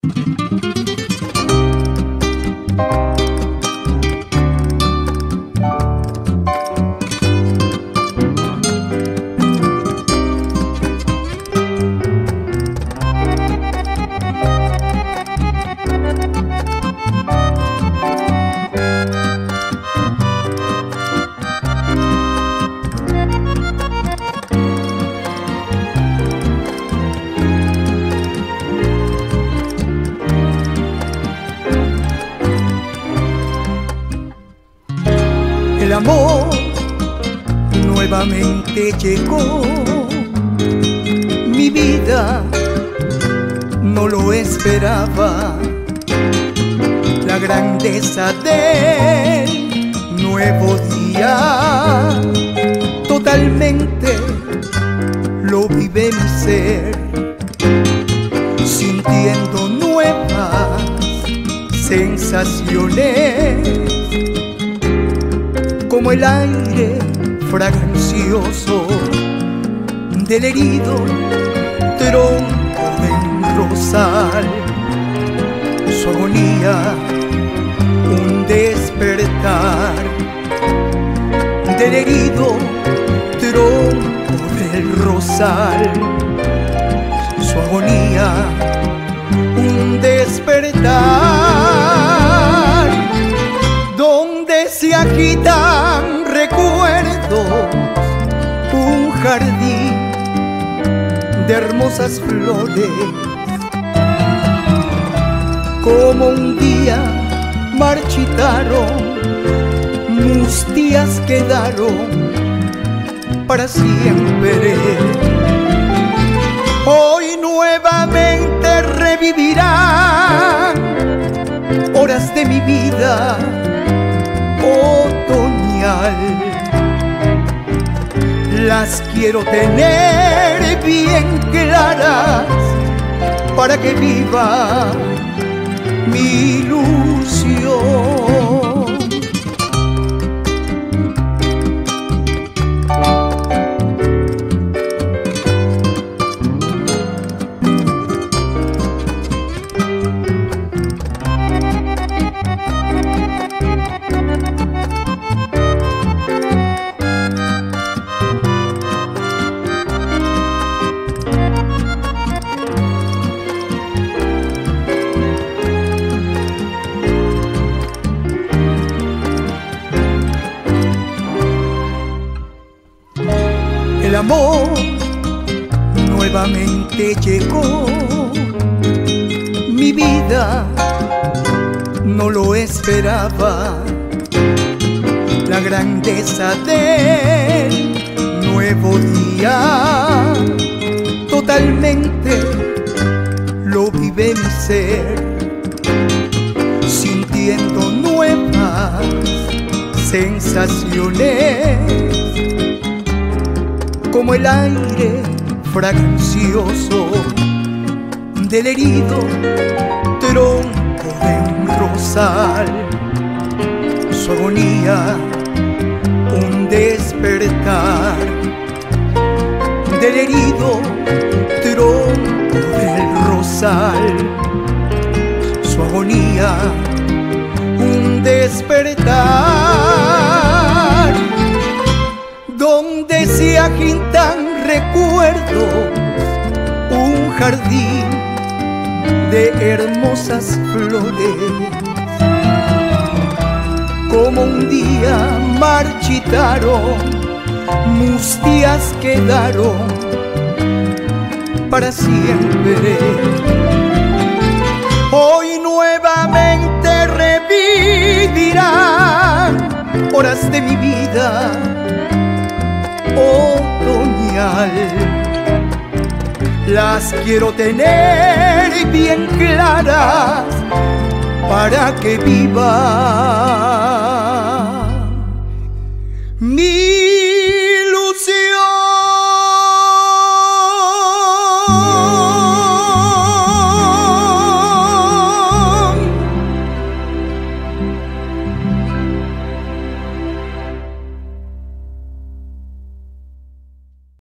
El amor nuevamente llegó, mi vida no lo esperaba. La grandeza del nuevo día totalmente lo vive mi ser, sintiendo nuevas sensaciones, como el aire fragancioso del herido tronco de un rosal. Su agonía, un despertar del herido tronco del rosal. Su agonía, un despertar donde se agitan recuerdos, un jardín de hermosas flores. Como un día marchitaron, mustias quedaron para siempre. Hoy nuevamente revivirán horas de mi vida otoñal. Las quiero tener bien claras para que viva mi ilusión. El amor nuevamente llegó, mi vida no lo esperaba. La grandeza del nuevo día totalmente lo vive mi ser, sintiendo nuevas sensaciones, como el aire fragancioso del herido tronco de un rosal. Su agonía, un despertar del herido tronco del rosal. Su agonía, un despertar donde se agitan recuerdos, un jardín de hermosas flores. Como un día marchitaron, mustias quedaron para siempre. Hoy nuevamente revivirán horas de mi vida otoñal. Las quiero tener bien claras para que viva mi